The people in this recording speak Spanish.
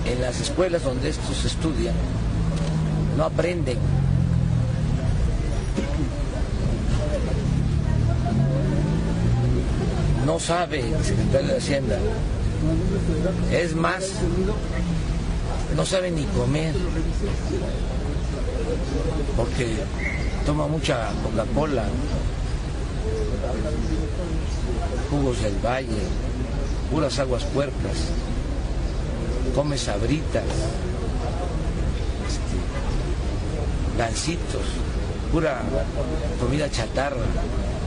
en las escuelas donde estos estudian no aprenden. No sabe el secretario de Hacienda. Es más, no sabe ni comer, porque toma mucha Coca-Cola, jugos del Valle, puras aguas puercas, come sabritas, gancitos, pura comida chatarra.